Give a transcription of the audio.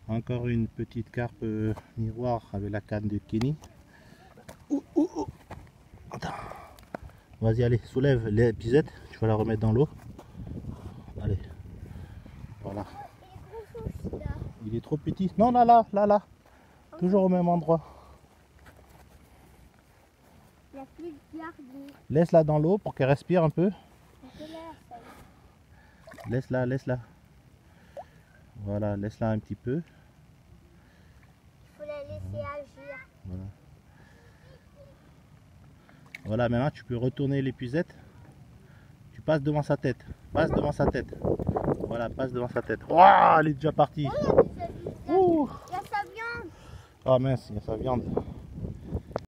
Encore une petite carpe miroir avec la canne de Kenny. Attends. Vas-y, allez, soulève l'épisette. Tu vas la remettre dans l'eau. Allez. Voilà. Il est trop petit. Non, là. Toujours au même endroit. Il y a plus de garde. Laisse-la dans l'eau pour qu'elle respire un peu. Laisse-la. Voilà, laisse-la un petit peu. Il faut la laisser agir. Voilà, maintenant tu peux retourner l'épuisette. Tu passes devant sa tête. Voilà, passe devant sa tête. Waouh, elle est déjà partie. Oh, il y a sa viande. Ah mince, il y a sa viande.